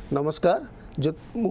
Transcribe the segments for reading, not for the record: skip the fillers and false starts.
नमस्कार जो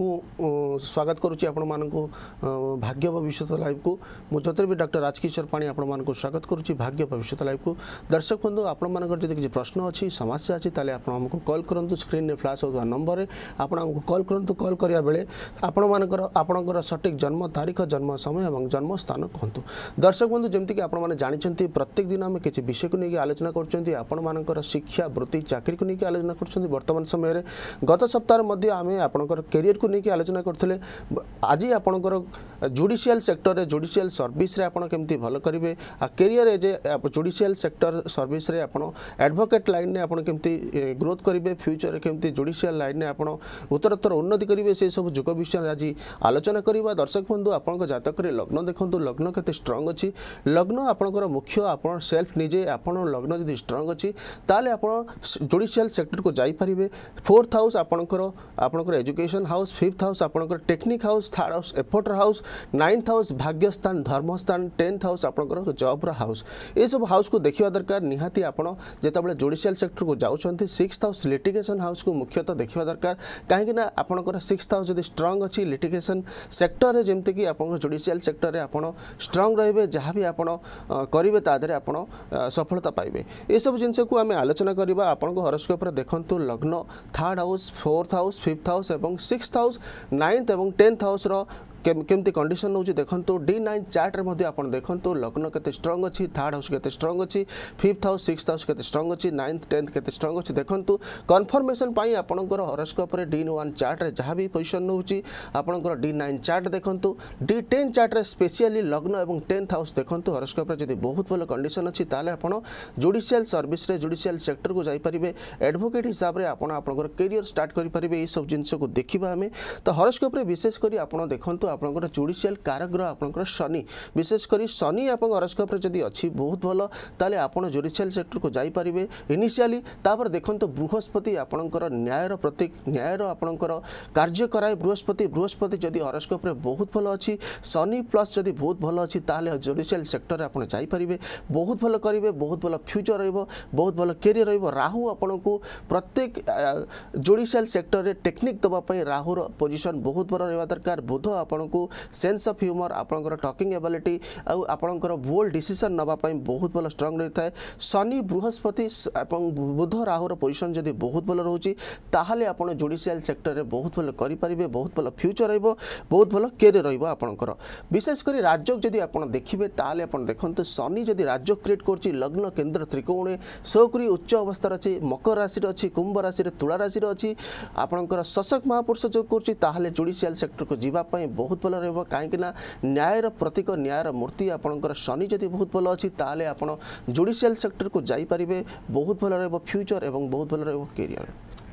मु स्वागत करुच्ची आपण मानक भाग्य भविष्य लाइव को मु ज्योतिर्वी डॉक्टर राजकिशोर पाणी आपण मानक स्वागत करुच्ची भाग्य भविष्य लाइव को। दर्शक बंधु आपण मानकर जदि किसी प्रश्न अच्छी समस्या अच्छी ताले आपण हमको कॉल करंतु स्क्रीन में फ्लैश होता नंबर रे आपण हमको कॉल करंतु। कॉल करिया बेले आपण मानकर आपणकर सटीक जन्म तारीख जन्म समय और जन्म स्थान कहतु। दर्शक बंधु जमती कि आपण माने जानिछंती प्रत्येक दिन आम किसी विषय को लेकिन आलोचना करछंती आपण मानकर शिक्षा वृत्ति चाकरी को लेकिन आलोचना करछंती। वर्तमान समय रे गत सप्ताह मध्ये आमे आपणकर कैरियर को लेकिन आलोचना करथिले। आज आपणकर जुडिशियल सेक्टर रे जुडिशियल सर्विस रे आपण केमती भल करिवे आ career as judicial sector service रे आपण एडवोकेट लाइन ने आपण केमती ग्रोथ करिवे फ्यूचर रे केमती जुडिशियल लाइन ने आपण उत्तरोत्तर उन्नति करिवे से सब जुग विषय आज आलोचना करिवा। दर्शक बंधु आपण जातक रे लग्न देखंतु लग्न केते स्ट्रांग अछि। लग्न आपणकर मुख्य आपण सेल्फ निजे आपण लग्न जदि स्ट्रांग अछि ताले आपण जुडिशियल सेक्टर को जाई परिवे। 4th हाउस आपणकर एजुकेशन हाउस, 5th हाउस आपणकर technique house, 3rd house effort house, 9th house भाग्यस्थान धर्मस्थान, 10th हाउस आपणकर जॉब रा हाउस। ए सब हाउस को देखिबा दरकार निहाती आपण जेतबेले जुडिशियल सेक्टर को जाउछंती 6th हाउस लिटिगेशन हाउस को मुख्यतः देखिबा दरकार। काहेकि ना आपणकर 6th हाउस जदि स्ट्रांग अछि लिटिगेशन सेक्टर रे जेमते कि आपणकर जुडिशियल सेक्टर रे आपण स्ट्रांग रहिबे जहाँ भी आपण करिवे तादरे आपण सफलता पाइबे। ए सब जिंस को आमे आलोचना करिबा। आपनको हॉरोस्कोप रे देखंतु लग्न 3rd house, 4th house, 5th house एवं 6th हाउस, 9th एवं 10th हाउस रो केमती कंडीशन होची देखंतु। D9 चार्ट रे मध्ये आपण देखंतु लग्न केते स्ट्रांग अछि, 3rd हाउस केते स्ट्रांग अछि, 5th हाउस 6th हाउस केते स्ट्रांग अछि, 9th 10th केते स्ट्रांग अछि देखंतु। कन्फर्मेशन पाई आपणकर हॉरोस्कोप रे D1 चार्ट रे जहाँ भी पोजीशन होची आपणकर D9 चार्ट देखंतु। D10 चार्ट रे स्पेशली लग्न एवं 10th हाउस देखंतु। हॉरोस्कोप रे जदि बहुत भल कंडीशन अछि ताले आपण जुडिशियल सर्विस रे जुडिशियल सेक्टर को जाई परिबे। एडवोकेट हिसाब रे आपण आपणकर करियर स्टार्ट करि परिबे। ए सब जिंस को देखिबा हमें तो हॉरोस्कोप रे विशेष करी आपण देखंतु आपणकर जुडिशियल कारग्रह आपणकर शनि विशेष करी शनि आपण हॉरोस्कोप रे जदि अछि बहुत भलो ताले आपण जुडिशियल सेक्टर को जाई परिबे इनिशियली। तापर देखंतु बृहस्पति आपणकर न्यायर प्रतीक न्यायर आपणकर कार्य कराय बृहस्पति जदि हॉरोस्कोप रे बहुत भलो अछि शनि प्लस जदि बहुत भलो अछि ताले जुडिशियल सेक्टर रे आपण जाई परिबे बहुत भलो करिवे बहुत भलो फ्यूचर रहइबो बहुत भलो करियर रहइबो। राहु आपणको प्रत्येक जुडिशियल सेक्टर रे टेक्निक दबा पई राहु रो पोजीशन बहुत बड़ रहबा दरकार। बुध आपणको सेंस ऑफ ह्यूमर आपणकर टॉकिंग एबिलिटी आ आपणकर बोल्ड डिसीजन नबा पई बहुत भलो स्ट्रांग रहता है। शनि बृहस्पति एवं बुध राहु रो पोजीशन जदि बहुत भलो रहउची ताहाले आपण जुडिशियल सेक्टर रे बहुत भलो करि परिबे बहुत भलो फ्यूचर रहइबो बहुत भलो करियर रहइबो आपणकर। विशेष करी राजयोग जदि आपण देखिबे ताहाले आपण देखंतु शनि जदि राजयोग क्रिएट करची लग्न केंद्र त्रिकोणे सौकरी उच्च अवस्था अछि मकर राशि रे अछि कुंभ राशि रे तुला राशि रे अछि आपणकर शशक महापुरुष जो करची ताहाले जुडिशियल सेक्टर को जीवा पई बहुत भलो रहइबो। काहेकि ना न्यायर प्रतीक न्यायर मूर्ति आपणकर शनि जदि बहुत भलो अछि ताहाले आपण जुडिशियल सेक्टर को जाई परिबे बहुत भलो रहइबो फ्यूचर एवं बहुत भलो रहइबो करियर।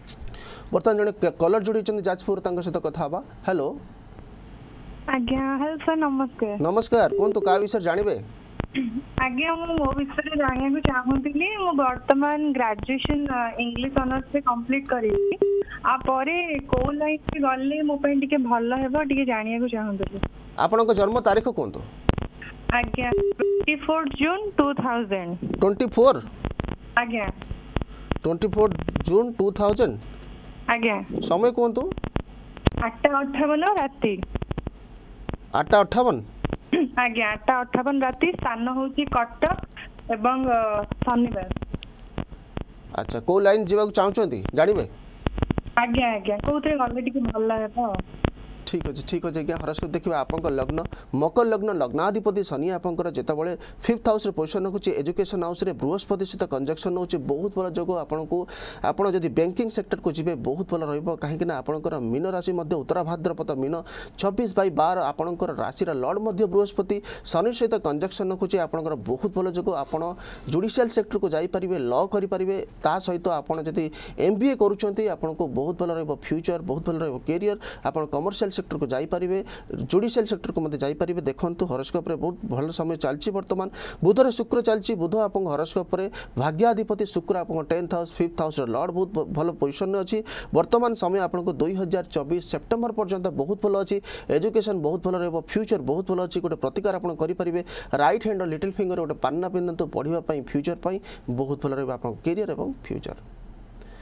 वर्तमान जने कलर जोड़ी चंदी जाजपुर तांग सहित कथा बा। हेलो आज्ञा हेलो सर नमस्कार। नमस्कार कोन तो का विषय जानिबे? आज्ञा मो विषय जानिया को चाहूतिली मो वर्तमान ग्रेजुएशन इंग्लिश ऑनर्स से कंप्लीट करिली आ परे को लाइन से गल्ले मो पे टिके भलो हेबो टिके जानिया को चाहूतिली। आपन को जन्म तारीख कोन तो? आज्ञा 24 जून 2000। 24 आज्ञा 24 जून 2000। आज्ञा समय कोन तो? 8:58 राती। 8:58 आज्ञा 8:58 राती स्थान होची कटक एवं शनिवार। अच्छा को लाइन जीवा चाहू जानिबे? आज्ञा आज्ञा कोथे गल्ले टिके भल हेबो। ठीक अच्छे आज्ञा हॉरोस्कोप देखिए आपंक लग्न मकर लग्न लग्नाधिपति शनि आपंकर जेतबेले 5th हाउस रे पोजीशन होची एजुकेशन हाउस रे बृहस्पति सहित कंजक्शन होची बहुत भलो जोग आपनको आपण जदि बैंकिंग सेक्टर को जिबे बहुत भलो रहइबो। काहेकि ना आपणकर मीन राशि मध्ये उत्तरा भाद्रपद मीन 26/12 आपणकर राशि रा लॉर्ड मध्ये बृहस्पति शनि सहित कंजक्शन होची आपणकर बहुत भलो जोग आपण जुडिशियल सेक्टर को जाई परिबे लॉ करि परिबे ता सहित आपण जदि MBA करूचंती आपनको बहुत भलो रहइबो फ्यूचर बहुत भलो रहइबो करियर आपण कमर्शियल सेक्टर को जाई परिबे जुडिशियल सेक्टर को मते जाई परिबे। देखंतु हॉरोस्कोप रे बहुत भलो समय चलची वर्तमान बुध रे शुक्र चलची बुध आपन हॉरोस्कोप रे भाग्याधिपति शुक्र आपन 10th हाउस 5th हाउस रे लॉर्ड बहुत भलो पोजीशन में अछि। वर्तमान समय आपन को 2024 सेप्टेम्बर पर्यंत बहुत भलो अछि एजुकेशन बहुत भलो रहबो फ्यूचर बहुत भलो अछि। गोटे प्रतिकार आपन करि परिबे राइट हैंड लिटिल फिंगर गोटे पान्ना पिंदंतु पढिबा पई फ्यूचर पई बहुत भलो रहबो आपन करियर एवं फ्यूचर।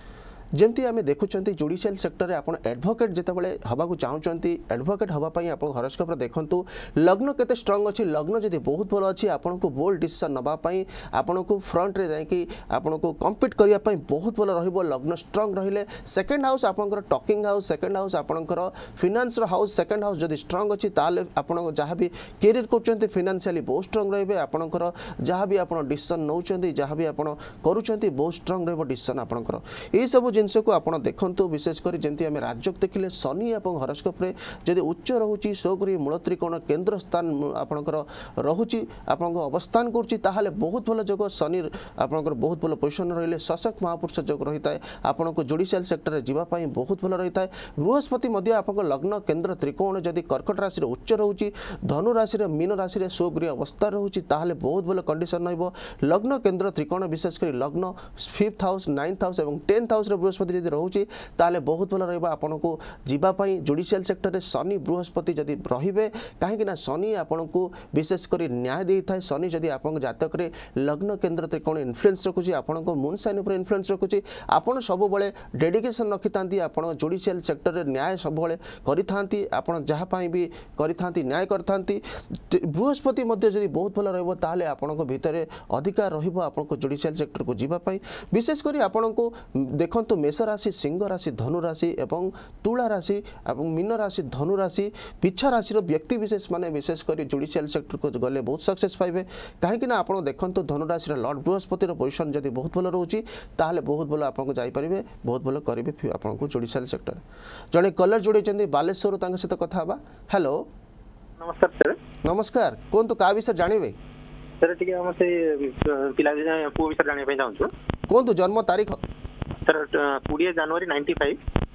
जमती आम देखुं जुडिशियल सेक्टर में आप एडवोकेट जितेबाला हवा चाहते एडवोकेट हाँपाई आप हरोस्कोप देखूँ लग्न केते स्ट्रंग अच्छी लग्न जब बहुत भल अच्छी आपन को बोल्ड डिसीजन नापी आपन को फ्रंट रे जाकि आपन को कम्पीट करने बहुत भल रही लग्न स्ट्रंग रहिले सेकेंड हाउस आपंकर टॉकिंग हाउस सेकेंड हाउस आपंकर फिनान्स हाउस सेकेंड हाउस जब स्ट्रंग अच्छी ताले आप जहाँ भी कैरियर कर फिनान्शियली बहुत स्ट्रंग रही आपंकर जहाँ भी आप डिसीजन नौ जहाँ भी आप बहुत स्ट्रंग रही डिसीजन आपंकर यही सब जिनस को आप देखु विशेषकर जमी आम राज्य देखिले शनि और हरोस्कोप जब उच्च रोचे शोकरी मूल त्रिकोण केन्द्र स्थान आपंकर रोचे आप अवस्थान कर बहुत भल जोग शनि आपंकर बहुत भल पोजिशन रही सशक्त महापुरुष जोग रही है आपन को जुडिशियल सेक्टर में जावाई बहुत भल रही है बृहस्पति आप लग्न केन्द्र त्रिकोण जदि कर्कट राशि उच्च रोचे धनु राशि मीन राशि शोकरी अवस्था रोचे बहुत भल कंडीशन लग्न केन्द्र त्रिकोण विशेषकर लग्न 5th हाउस 9th हाउस और 10th हाउस बृहस्पति जब रोचे बहुत भल रहा को जीवाई जुडिशियल सेक्टर में शनि बृहस्पति जदि रे कहीं शनि आपन को विशेषकर न्याय दे था शनि जदि आप जातक लग्न केन्द्र त्रिकोण इन्फ्लुएंस रखुच्छी आपण को मून साइन उपर इन्फ्लुएंस रखुच्छी आपड़ सब डेडिकेशन रखी था आप जुडिशियल सेक्टर में न्याय सब करी आप जहाँपाई भी करी न्याय करती बृहस्पति जब बहुत भल रहा आपण भितर अधिकार रहा जुडिशियल सेक्टर को जीवाई विशेषकर आपण को देखो मेष राशि सिंह राशि धनु राशि और तुला राशि मीन राशि धनु राशि पिछा राशि व्यक्ति विशेष माने विशेषकर जुडिशियल सेक्टर को गले बहुत सक्सेस पाइबे कहीं आप देखो धनु राशि लॉर्ड बृहस्पति पोजिशन जब बहुत भल रोचे बहुत भल आपको जापरेंगे बहुत भल करेंगे आपको जुडिशियल सेक्टर जड़े कलर जोड़ी बालेश्वर सहित कथा हेलो नमस्कार सर नमस्कार कौन तो क्या विषय जानवे सर टी आम से पिला पुओ विषय जानापी चाहूँ कौन तो जन्म तारीख सर 20 जनवरी 95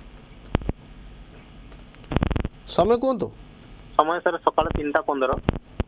समय कौन तो समय सर सकाल 3:15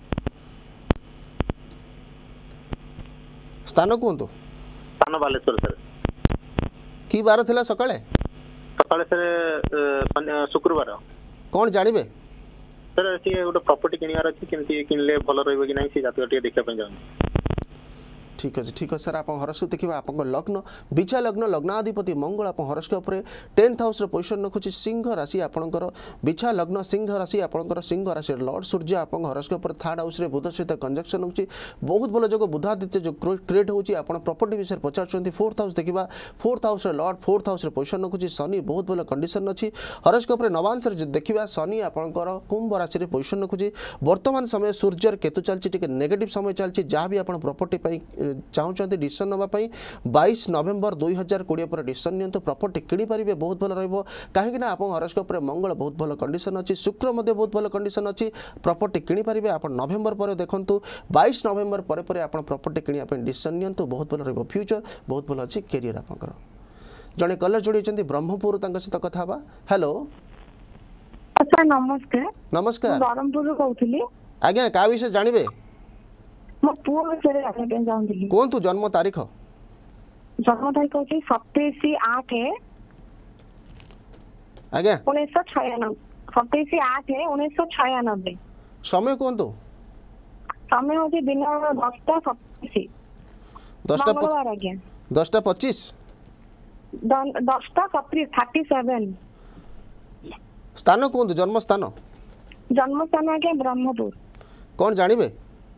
स्थान कौन तो स्थान बालेश्वर सर कि बार थिला सकाळे सकाल सर शुक्रवार कौन जानवे सर सी गोटे प्रॉपर्टी किणवार अच्छी केमती किनले भल रही कि नहीं जातक देखा चाहूँ ठीक अच्छे सर आप हरोस्कोप देखिए आप लग्न बिछा लग्न लग्नाधिपति मंगल आप हरोस्कोप 10th हाउस पोजिशन रखुच्छी सिंह राशि आपंकर बिछा लग्न सिंह राशि आपंकर सिंह राशि लॉर्ड सूर्य आप हरोस्कोप 3rd हाउस बुध सहित कंजक्शन होची बहुत भल जोग बुधादित्य जो क्रिएट होची आपण प्रॉपर्टी विषय पचार 4th हाउस देखा 4th house lord 4th house position रखुच्छी शनि बहुत भल कंडीशन अच्छी हरोस्कोप नवांश देखा शनि आपंकर कुंभ राशि पोजिशन रखुच्छी वर्तमान समय सूर्यर केतु चलती नेगेटिव समय चलती जहाँ भी आप प्रॉपर्टी चाहते डिसीजन नापी 22 नवेम्बर 2020 पर डिसीजन नियंतु प्रॉपर्टी किनीपारे बहुत भल रहा कहीं आप हरोस्कोप मंगल बहुत भल कंडीशन अच्छी शुक्र बहुत भल कंडीशन अच्छी प्रॉपर्टी किनीपारे आप नवेम्बर पर देखूँ 22 नवेम्बर पर आप प्रॉपर्टी किणा डिसीजन नियंतु बहुत भल रहा फ्यूचर बहुत भल अच्छी कैरियर आपंकर जड़े कलर जोड़ी ब्रह्मपुर सहित कथा हेलो सर नमस्कार नमस्कार ब्रह्मपुर कहूली आज्ञा क्या विषय जानवे मो पुओ विषय जानते चाहूँगी कौन तू जन्म तारीख जन्म तारीख हूँ 27/8 आज्ञा 1996 27/8 समय कौन तो समय हूँ दिन 10:27 मंगलवार आज्ञा 10:25 10:37 स्थान कौन जन्म स्थान आज्ञा ब्रह्मपुर कौन जानवे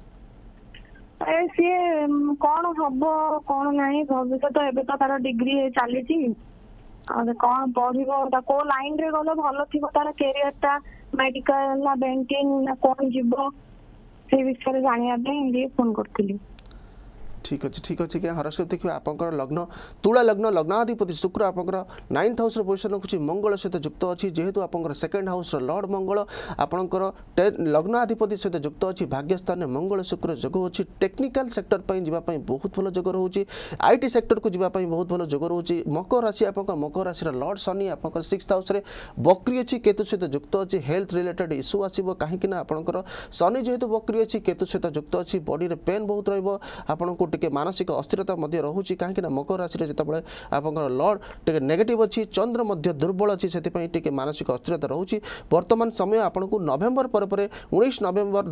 सी कौन हम कौन ना भविष्य तो एबे तो तार डिग्री चली कौन पढ़ो को लाइन रे गल भल थी तार कैरियर टा मेडिकल ना बैंकिंग ना कौन जीव से विषय जाना फोन करती ठीक अच्छे क्या हरोस्कोप देखिए आपंकर लग्न तुला लग्न लग्नाधिपति शुक्र आपंकर 9th हाउस पोजिशन रखुच्छी मंगल सहित जुक्त अच्छी जेहेतु आपंकर 2nd हाउस लॉर्ड मंगल आपंकर लग्नाधिपति सहित जुक्त अच्छी भाग्यस्थान में मंगल शुक्र जोग अच्छी टेक्निकल सेक्टर पर जावाई बहुत भल जोग रोचे IT सेक्टर को जावाई बहुत भल जोग रोचे मकर राशि आप मकर राशि लॉर्ड शनि आपंकर 6th हाउस बकरी अच्छी केतु सहित जुक्त अच्छी हेल्थ रिलेटेड इश्यू आसो कहीं आपंकर शनि जेहेतु बकरी अच्छी केतु सहित जुक्त अच्छी बॉडी रे पेन बहुत रहा टिके मानसिक अस्थिरता मध्य रहुछि काहेकि ना मकर राशि रे जतबळे आपनकर लॉर्ड टिके नेगेटिव अछि चंद्र मध्य दुर्बल अछि सेति पई टिके मानसिक अस्थिरता रहुछि वर्तमान समय आपनको नवेम्बर पर 19 नवेम्बर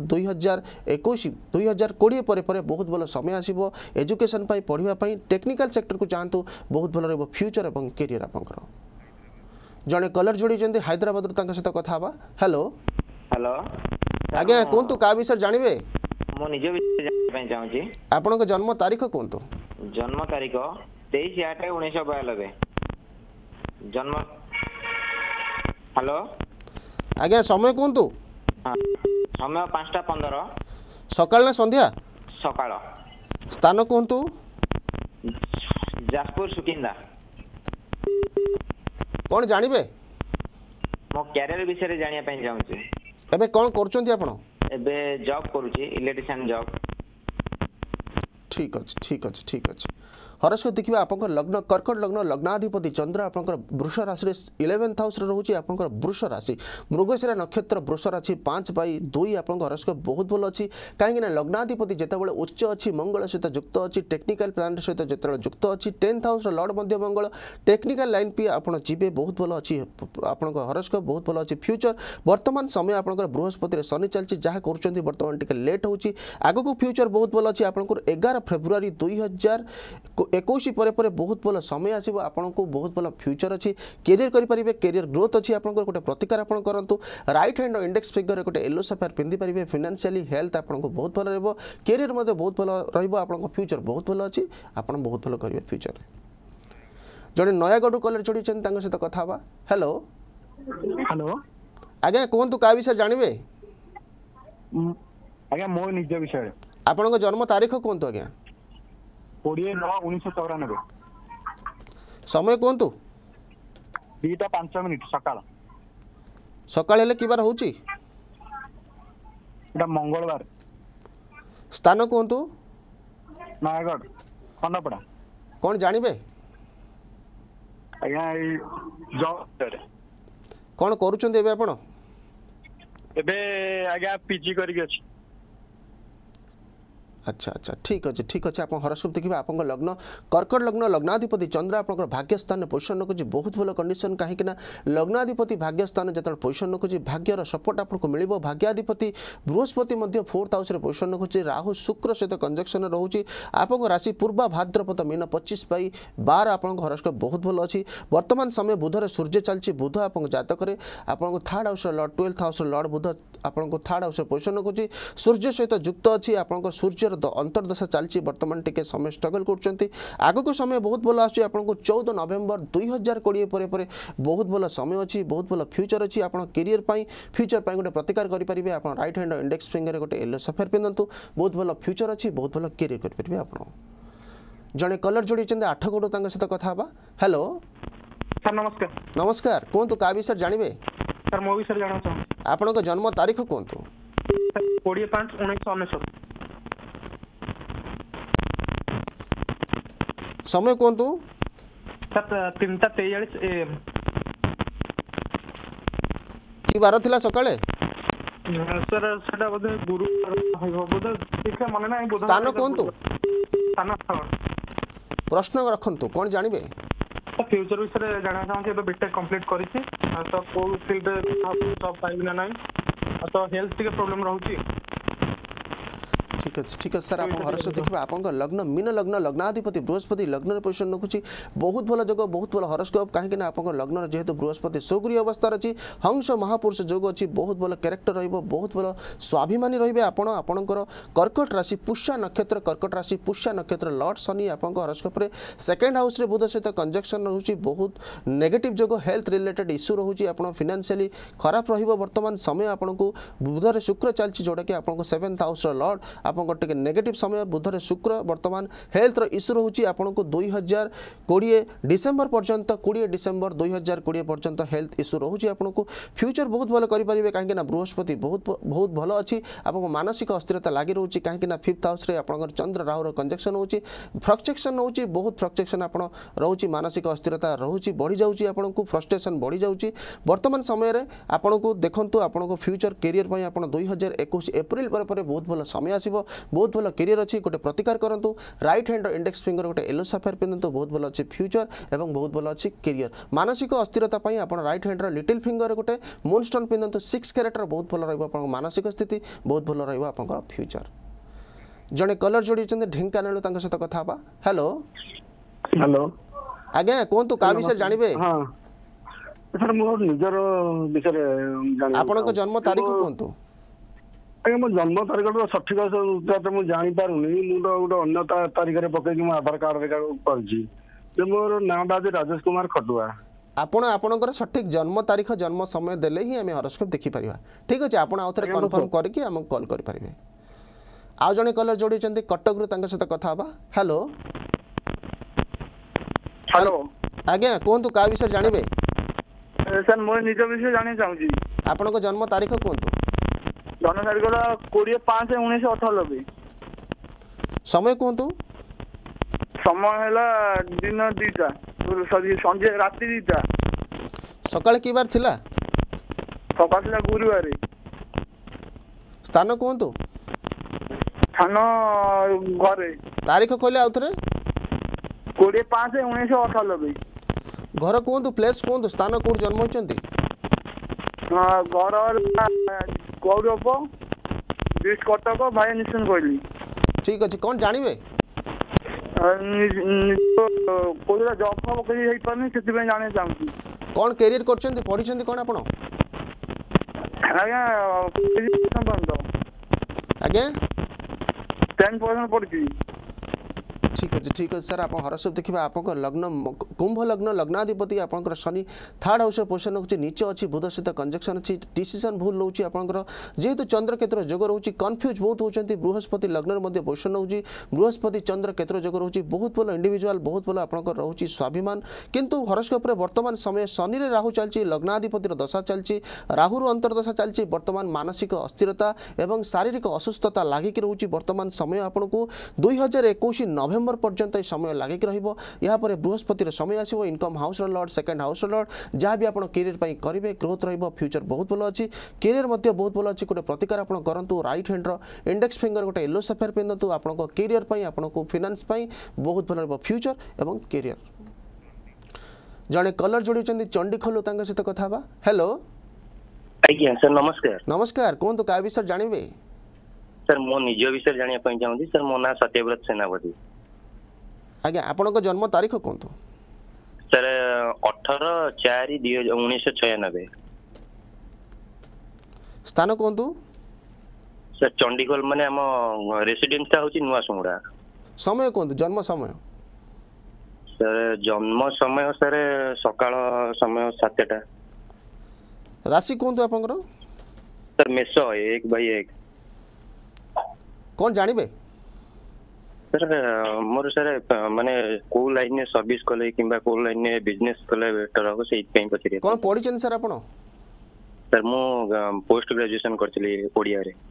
2020 पर बहुत भल समय आसीबो एजुकेशन पई पढिबा पई टेक्निकल सेक्टर को चाहतु बहुत भल रहबो फ्यूचर एवं करियर आपनकर जने कलर जोड़ी जंदी हैदराबाद रो तांका सहित कथा बा हेलो हेलो आगे कोंतु का विषय जानिबे मो निज विषय जानिबा पई चाहूची आपनक जन्म तारीख कोंतु जन्म तारीख 23/8/1992 जन्म हेलो आगे समय कोंतु समय 5:15 सकाळ ना संध्या सकाळ स्थान कोंतु जाजपुर सुकिंदा कौन जानिबे मो कैरियर विषय जानिया पई चाहूची एबे कौन करचंती आपण एबे जॉब करूची इलेक्ट्रिशियन जॉब ठीक अच्छे हरस्कोप देखिए आपंकर लग्न कर्कट लग्न लग्नाधिपति चंद्र आपंकर वृष राशि 11th हाउस रे रहउची आपंकर वृष राशि मृगशिरा नक्षत्र वृष राशि 5/2 आपंकर हरस्कोप बहुत भल अछि काहेकि ना लग्नाधिपति जेतेबेले उच्च अछि मंगल सहित युक्त अछि टेक्निकल प्लानेट सहित जेतेबेले युक्त अछि 10th हाउस रे लॉर्ड मध्य मंगल टेक्निकल लाइन पी आपण जीवे बहुत भल अछि आपंकर हरस्कोप बहुत भल अछि फ्यूचर वर्तमान समय आपंकर बृहस्पति रे शनि चलछि जहा करचंती वर्तमान टिके लेट होउची आगो को फ्यूचर बहुत भल अछि आपंकर 11 फेब्रुआरी 2021 पर बहुत भल समय आसीबो आपनको बहुत भल फ्यूचर अछि करियर करि परिबे करियर ग्रोथ अछि आपनको गोटे प्रतिकार आपण करंतु राइट हैंड इंडेक्स फिगर गोटे येलो सफेयर पिंदी परिबे फाइनेंशियली हेल्थ आपनको बहुत भल रहबो करियर मध्ये बहुत भल रहबो आपनको फ्यूचर बहुत भल अछि आपण बहुत भल करिवे फ्यूचर जने नयागढ़ कॉलेज जोड़ी छन तांग सहित कथा बा हेलो हेलो आगे कोन तू का विषय जानिबे आज्ञा मो निज विषय आपनको जन्म तारीख कोन तो आज्ञा 20/9/1994 समय कोन तू 2:05 सकाळ सकाळ हेले किबार होउची एटा मंगलवार स्थान कोन तू नयागढ़ खंडपड़ा कोन जानिबे आज्ञा जॉब कोन करूचंदी एबे आपण एबे आज्ञा पीजी करिक अछि अच्छा ठीक अच्छे आप हरस्कोप देखिए आप लग्न कर्कट लग्न लग्नाधिपति चंद्र आप भाग्य स्थान पोजिशन रखुच्छी बहुत भल कंडीशन कहीं लग्नाधिपति भाग्य स्थान जो पोजिशन रखुच्छी भाग्यर सपोर्ट आपको मिल भाग्याधिपति बृहस्पति 4th हाउस पोजिशन रखुच्छी राहु शुक्र सहित कंजक्शन रोचे आप राशि पूर्वा भाद्रपद मीन 25/12 आप हरस्कोप बहुत भल अच्छी वर्तमान समय बुधर सूर्य चलती बुध आप जातक आपको 3rd house lord 12th house lord Budh आपको 3rd हाउस पोजिशन रखुच्छी सूर्य सहित युक्त अच्छी आप सूर्यर अंतर्दशा चलती वर्तमान टिके समय स्ट्रगल करछंती आगो को समय बहुत भल आछी आपनको 14 नवेम्बर 2020 पर बहुत भल समय अच्छी बहुत भल फ्यूचर अच्छी आप करियर पाई फ्यूचर पाई गोटे प्रतिकार करि परिबे आप राइट हैंड इंडेक्स फिंगर गोटे येलो सफेयर पिंदंतु बहुत भल फ्यूचर अच्छी बहुत भल करियर करि परिबे आप जने कलर जोड़ी चंदे 8 गोटो तांग सहित कथा बा हेलो सर नमस्कार नमस्कार कोन तो का विषय जानिबे सर मो विषय जाना चाहूँ आपनको जन्म तारीख कोन तो 20/5/1999 समय कोन तो सर 3:43 AM की बार थिला सकाळे सर सेटा बोधे गुरु बोधे ठीक है मन ना स्थान कोन तो स्थान प्रश्न रखंतु कोन जानिबे फ्यूचर विषय जाना चाहूँ एबे बीटेक कंप्लीट करिछि तो को फील्ड जॉब पाइबि ना नहीं तो हेल्थ के प्रॉब्लम रहउछि ठीक है सर आप हरस्कोप देखिए आप लग्न मीन लग्न लग्नाधिपति बृहस्पति लग्न पोजिशन रखुच्छी बहुत भल जग बहुत भल हरस्कोप कहीं आप लग्न जेहेतु बृहस्पति सौगुरी अवस्था अच्छी हंस महापुरुष जोग अच्छी बहुत भल कैरेक्टर बहुत भल स्वाभिमानी रही आपणकर कर्कट राशि पुष्या नक्षत्र कर्कट राशि पुष्या नक्षत्र लॉर्ड शनि आप हरस्कोप 2nd हाउस बुध सहित कंजक्शन रोचे बहुत नेगेटिव जोग हेल्थ रिलेटेड इश्यू रोचे आप फाइनेंशियली खराब रहा समय आपको बुधरे शुक्र चलती जोटा कि आपको 7th हाउस लॉर्ड आपको टिके नेगेटिव समय बुधरे शुक्र वर्तमान हेल्थ इश्यू रोचे आपको 2020 डिसेम्बर पर्यंत 20 डिसेम्बर 2020 पर्यंत हेल्थ इश्यू रोचे आपको फ्यूचर बहुत भल करेंगे कहीं बृहस्पति बहुत भल अच्छी आपको मानसिक अस्थिरता लगी रोचे कहीं 5th हाउस आप चंद्र राहुर कंजक्शन होची फ्रस्ट्रेशन होची बहुत फ्रस्ट्रेशन आप रोचे मानसिक अस्थिरता रोचे बढ़ी जाऊँगी आपको फ्रस्ट्रेशन बढ़ी जाऊँगी वर्तमान समय आपको देखूँ आपको फ्यूचर कैरियर आप 2021 एप्रिल पर बहुत भल समय आसब बहुत भल कैरियर अच्छी गोटे प्रतिकार करूँ राइट हैंड इंडेक्स फिंगर गोटे येलो सफेयर पिंधु बहुत भल अच्छी फ्यूचर और बहुत भल अच्छी कैरियर मानसिक अस्थिरता आप राइट हैंड लिटिल फिंगर गोटे मूनस्टोन पिंधु 6 कैरेक्टर बहुत भल रहा मानसिक स्थिति बहुत भल रहा फ्यूचर जड़े कलर जोड़ी ढेंकानाल सहित कथा हेलो हेलो आज्ञा कहतु क्या विषय जानवे हाँ सर मोर निजर विषय आपन जन्म तारीख कहतु आज्ञा मो जन्म तारीख तो सठिक मुझे जापारूनी मुझे गोटे अन्य तारीख पकईकि मो आधार कार्ड कर मोर नाम आज राजेश कुमार खटुआ आपण आपणकर सठिक जन्म तारीख जन्म समय देले ही आम हॉरोस्कोप देखि परिबा ठीक अछि आपण आउ थरे कंफर्म करके हम कॉल करि परिबे आउ जने कलर जोड़ी चंदी कटक रु तांका सहित कथा बा हेलो हेलो आज्ञा कहतु का विषय जानबे सर मोर निज विषय जाने चाहूँ आपणक जन्म तारीख कहतु जन्म तारीख 20/5/1998 समय कहतु समय है दिन 2टा सॉरी संजय रात्रि 2टा सकाळ की बार थिला सकाळ थिला गुरुवार स्थान कहतु थान घरे तारीख कहले आउ थरे 20/5/1998 घर कहतु प्लेस कहतु स्थान कोड जन्म होचंती घर गौरव डिस्ट कटक भाई निशन कहली ठीक अछि कोन जानिबे कोई जॉब फॉब करी हेई पानी सेति में जाने चाहूँ कौन कैरियर करछंती पढिछंती कोन आपण आज्ञा आज्ञा 10% पढ़ी ठीक है सर आप हरस्वप देखिए आप लग्न कुंभ लग्न लग्नाधिपति आपंकर शनि थर्ड हाउस पोजिशन होची नीचे अच्छी बुध सहित कंजक्शन अच्छी डिसीजन भूल रोचे आपंकर जेहेतु चंद्र केतुर जोग रोचे कन्फ्यूज बहुत होती बृहस्पति लग्न पोजिशन होची बृहस्पति चंद्र केतुर जोग रोचे बहुत भल इंडिविजुआल बहुत भल आपंकर रोचे स्वाभिमान किंतु हरस्कोप वर्तमान समय शनि रे राहु चलती लग्नाधिपतिर दशा चलती राहुर अंतर्दशा चलती वर्तमान मानसिक अस्थिरता एवं शारीरिक असुस्थता लागिक रोचे वर्तमान समय आपको 2021 नवेम्बर पर्यंत समय लागिक रहिबो या पर बृहस्पतिर समय आसीबो income house lord second house lord जहाँ भी आपण कैरियर पई करिवे ग्रोथ रहिबो फ्यूचर बहुत भलो अछि कैरियर मध्ये बहुत भलो अछि गोटे प्रतिकार आपण करंतु राइट हैंड रो इंडेक्स फिंगर गोटे येलो सफेयर पिनतु आपण को कैरियर पई आपण को फाइनेंस पई बहुत भलो रहिबो फ्यूचर एवं कैरियर जने कलर जोड़ी चंदी चंडी खोलु तांग सहित कथा बा हेलो आज्ञा सर नमस्कार नमस्कार कोन तो का विषय जानिबे सर मो निज विषय जानिया पई चाहूँ सर मो ना सत्यव्रत सेनापति आज्ञा आपण को जन्म तारीख कहतु सर 18/4/1996 स्थान कहतु सर चंडीगढ़ माने हम रेसिडेंस ता होची नुआ सुंगड़ा समय कहतु जन्म समय सर जन्म समय सर सकाळ समय 7टा राशि कहतु आपनकर सर मेष 1/1 कौन जानिबे सर मोर सर माने को लाइन में सर्विस कले किंबा को लाइन में बिजनेस कले बेटर हो से इतपई पछरे कौन पढिछन सर आपण सर मो पोस्ट ग्रेजुएशन करथली ओडिया रे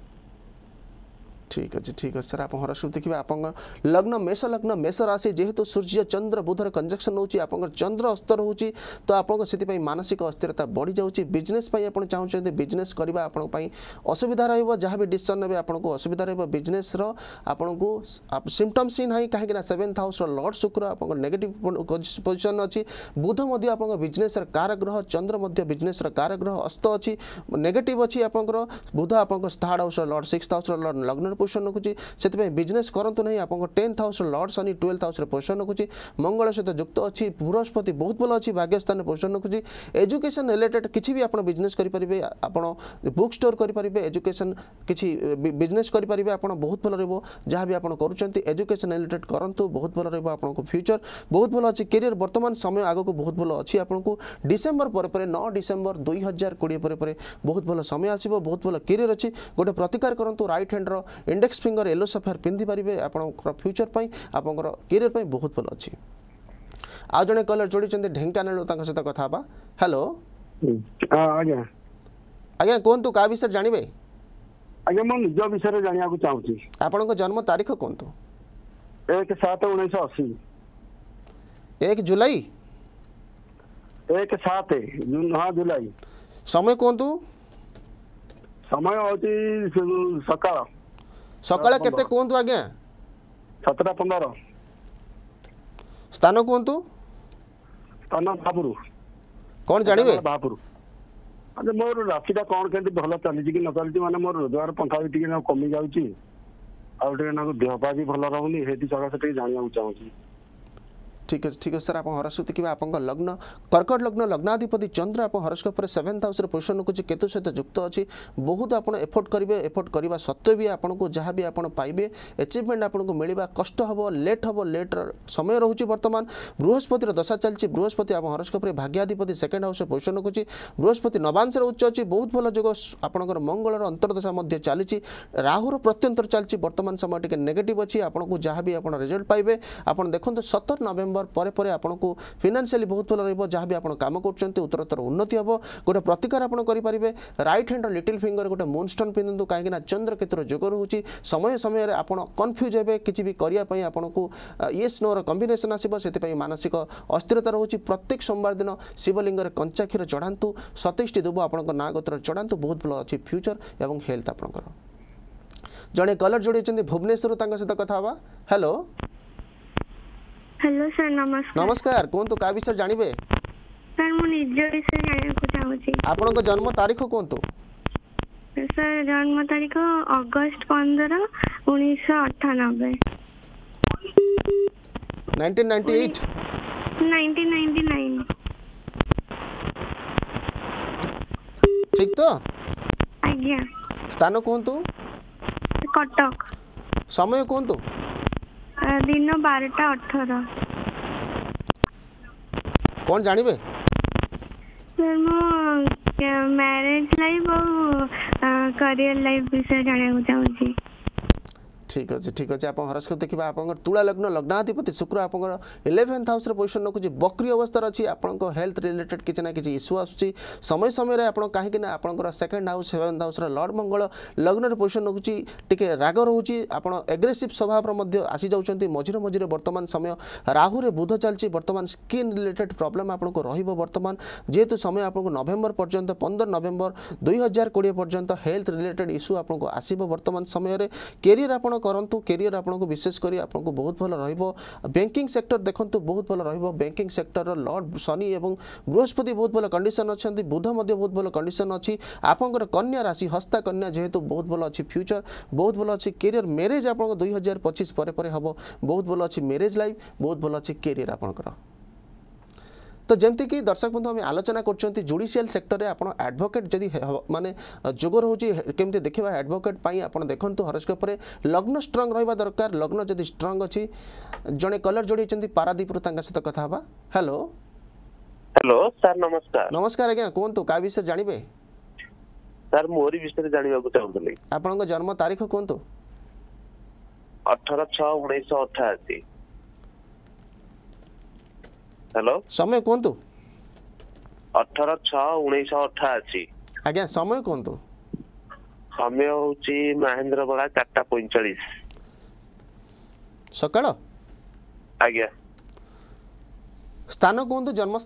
ठीक अच्छे सर आप हरस्वप देखिए आप लग्न मेष राशि जेहेतु सूर्य चंद्र बुधर कंजक्शन होची आप चंद्र अस्तर होची तो आपको से मानसिक अस्थिरता बढ़ी जाऊँगी बिजनेस आप चाहते बिजनेस करवा आपंपाई असुविधा रहा जहाँ भी डिसीजन ने आपको असुविधा रहा बिजनेस आपको सिम्पटम्स ही ना कहीं 7th हाउस लॉर्ड शुक्र आप नेगेटिव पोजिशन अच्छी बुध आप बिजनेस कारग्रह चंद्र बिजनेस कारग्रह अस्त अच्छी नेगेटिव अच्छी आप बुध आप 3rd house lord 6th house lord लग्न पोजिशन रखुच्छी से बिजनेस करतु नहीं आप 10th house lord Shani 12th house position रखुच्छी मंगल सहित युक्त अच्छी बृहस्पति बहुत भल अच्छी भाग्यस्थान पोजिशन रखुच्छी एजुकेशन रिलेटेड किसी भी आप बिजनेस करेंगे आप बुक स्टोर करेंगे एजुकेशन किसी बिजनेस करेंगे आप बहुत भल रहा जहाँ भी आप करुँच एजुकेशन रिलेटेड करूँ बहुत भल रहा आपको फ्यूचर बहुत भल अच्छी कैरियर वर्तमान समय आगक बहुत भल अच्छी आपको डिसेम्बर पर 9 डिसेम्बर 2020 पर बहुत भल समय आसो बहुत भल कैरियर अच्छी गोटे प्रतिकार करूँ राइट हैंड रो इंडेक्स फिंगर येलो सफेयर पिंधि पारे आप फ्यूचर पर आप कैरियर पर बहुत भल अच्छी आज जड़े कलर जोड़ी ढेंकानाल सहित कथा हेलो आज्ञा आज्ञा कहतु क्या विषय जानवे आज्ञा मो निज विषय जानिया चाहूँ आपण जन्म तारीख कहतु 1/7/1980 1 जुलाई 1/7 हाँ जुलाई समय कहतु समय होती सकाळ सकाळ केते कोंतु आज्ञा 7:15 स्थान कोंतु स्थान बापुर कौन जानिबे बापुर अरे मोर रातिटा कौन केमती भल चली कि न चली माने मोर रोजगार पंखा भी टिके कमी जाउची आ देह पा भी भल रहुनी हेती सकाशे टिके जानिया चाहूँ ठीक है सर आप हरस्वती कि आप लग्न कर्कट लग्न लग्नाधिपति चंद्र आप हरस्कोप 7th हाउस पोजिशन रखुच्छे केतु सहित युक्त अच्छी बहुत आप एफोर्ट करेंगे एफोर्ट करने सत्वे भी आपको जहाँ भी आप पाइबे अचिवमेंट आपको मिलवा कष्ट हम लेट समय रोचे बर्तमान बृहस्पतिर दशा चलती बृहस्पति आप हरस्कोप भाग्याधिपति 2nd हाउस पोजिशन रखुच्छी बृहस्पति नवांश उच्च अच्छी बहुत भल जोग आपंकर मंगलर अंतर्दशा चली राहुर प्रत्यंतर चलती बर्तमान समय टे नेगेटिव अच्छी आपको जहाँ भी आप रिजल्ट पाइबे आप देखो 17 नवेम्बर पर आपको फाइनेंशियली बहुत भल रही जहाँ भी आप काम कर उत्तरोत्तर उन्नति हम गोटे प्रतिकार आप करेंगे राइट हैंड लिटिल फिंगर गोटे मूनस्टोन पिंधु कहीं चंद्र केतुर जोग रोचे समय समय आप कन्फ्यूज हे किसी भी करने आपको येस नोर कम्बिनेसन आसो से मानसिक अस्थिरता रोचे प्रत्येक सोमवार दिन शिवलिंग कंचा क्षीर चढ़ातु 27 दुब आप ना गोत्र चढ़ातु बहुत भल अच्छी फ्यूचर एवं हेल्थ आपंकर जड़े कलर जोड़ी भुवनेश्वर सहित कथा हेलो हेलो सर नमस्कार नमस्कार कहतु का विषय जानवे सर मु निज विषय जानक चाहूची आपन जन्म तारीख कहतु सर जन्म तारीख अगस्त 15 1998 1998 1999 ठीक तो आज्ञा स्थान कहतु कटक समय कहतु दिन 12:18 कौन जानवे सर मो मैरिज लाइफ और करियर लाइफ विषय जानक चाहूची ठीक अच्छे आप हरस्कोप देखा आप तुला लग्न लग्नाधिपति शुक्र आप 11th हाउस पोजिशन रखुच्छे बक्री अवस्था अच्छी आपको हेल्थ रिलेटेड किसी ना कि इश्यू आसूँ समय समय कहीं आपंकर 2nd house 7th house lord मंगल लग्न पोजिशन रखुच्छी टी राग रोचे आप एग्रेसिव स्वभाव आसी जाऊँच मझे मझे बर्तमान समय राहुरे बुध चलती बर्तमान स्किन रिलेटेड प्रॉब्लम आपको रर्तमान जेहेतु समय आपको नवेम्बर पर्यंत 15 नवेम्बर 2020 पर्यंत हेल्थ रिलेटेड इश्यू आपको आसो बर्तमान समय कैरियर आप करंतु कैरियर आपको विशेष कर आपको बहुत भल रहिबो बैंकिंग सेक्टर देखंतु बहुत भल रहिबो बैंकिंग सेक्टर लॉर्ड शनि एवं बृहस्पति बहुत भल कंडीशन अच्छा बुध मध्य बहुत भल कंडीशन अच्छी आपंकर कन्या राशि हस्ता कन्या जेहेतु बहुत भल अच्छी फ्यूचर बहुत भल अच्छी कैरियर मैरिज आप 2025 पर हम बहुत भल अच्छी मैरिज लाइफ बहुत भल अच्छी कैरियर आपंकर तो जमती कि दर्शक बंधु आम आलोचना कर जुडिशियल सेक्टर में आप एडवोकेट जदि माने जोग रोचे केमती देखा एडवोकेट आप देखु हरस्कोप लग्न स्ट्रंग रहा दरकार लग्न जदि स्ट्रंग अच्छी जड़े कलर जोड़ी पारादीप सहित कथा हेलो हेलो सर नमस्कार नमस्कार आज्ञा कहतु क्या विषय जानवे सर मोरी विषय जानवा चाहूली आपन जन्म तारीख कहतु 18/6/1988 हेलो समय कहतु 18/6/1988 आज्ञा समय कहतु समय होची महेंद्र बड़ा 4:45 सकाळ आज्ञा स्थान कहतु जन्म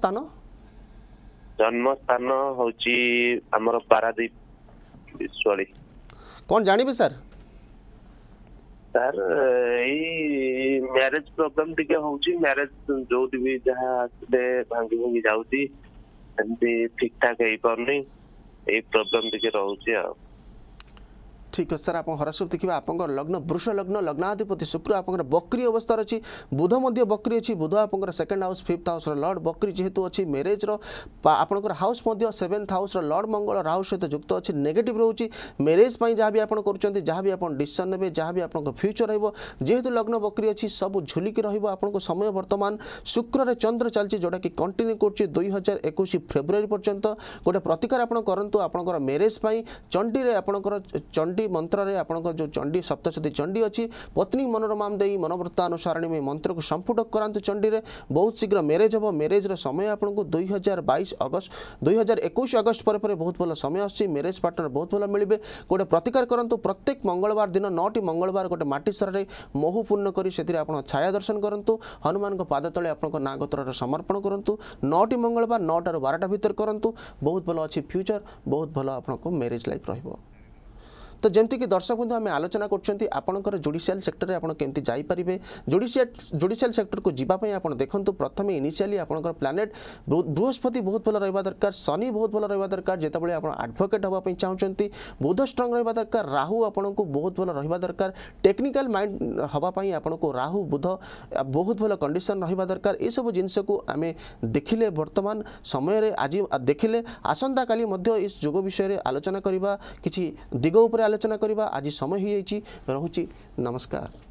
स्थान होची हमर पारादीप विश्वाली कौन जानवे सर सर यही मैरिज प्रॉब्लम टिके होची मैरिज जो भी जहाँ भांगी भांगी जाऊची एमती ठीक ठाक हो पारनी यही प्रॉब्लम टिके रहउची आ ठीक है सर आप हरस्कोप देखा आप लग्न वृष लग्न लग्नाधिपति शुक्र आप बक्री अवस्था अच्छी बुध मध्य बक्री अच्छी बुध आप 2nd house 5th house Lord बक्री जेहेतु अच्छी मैरेज आपंकर house 7th house lord Mangal Rahu सहित युक्त अच्छी नेगेटिव रोचे मैरेज जहाँ भी आप जहाँ भी आप डिसीजन ने जहाँ भी आप फ्यूचर जेहेतु लग्न बक्री अच्छी सब झुलिकी रहा समय बर्तमान शुक्र चंद्र चलती जोटा कि कंटिन्यू कर 2021 फेब्रुआरी पर्यंत गोटे प्रतिकार आप करूँ आपंकर मैरेज चंडी आपंकर चंडी मंत्र रे आपंकर जो चंडी सप्तशती चंडी अच्छी पत्नी मनोरमा दे मनोवृत्तानुसारिणी में मंत्र को संपुटक करांतु चंडी रे बहुत शीघ्र मैरेज हम मैरेज समय आपको 2021 अगस्त पर बहुत भल समय आसी मैरेज पार्टनर बहुत भल मिले गोटे प्रतिकार करूँ प्रत्येक मंगलवार दिन 9टी मंगलवार गोटे माटी सर महु पूर्ण कर छाया दर्शन करूँ हनुमान पाद तले आप ना गोत्र समर्पण करूँ 9टी मंगलवार 9 ରୁ 12ଟା भितर करूँ बहुत भल अच्छी फ्यूचर बहुत भल आपको मैरेज लाइफ रहिबो। तो जमती कि दर्शक बंधु आम आलोचना कर जुडिशियल सेक्टर में आप केमती जापारे जुडिशियल सेक्टर को जीवाई आप देखूँ प्रथम इनिशियली आपंकर प्लानेट बृहस्पति बहुत भल रहा दरकार शनि बहुत भल रहा दरकार जितेबाला आप एडवोकेट हाँपाई चाहते बुध स्ट्रंग रहा दरकार राहु आपन को बहुत भल रहा दरकार टेक्निकल माइंड हाँपाई आपन को राहु बुध बहुत भल कंडीशन रहा दरकार ये सब जिनस को आम देखिले वर्तमान समय आज देखिले आसंता काली इस जोग विषय में आलोचना करवा किसी दिग उपर आलोचना करवा आज समय हो रहुची नमस्कार।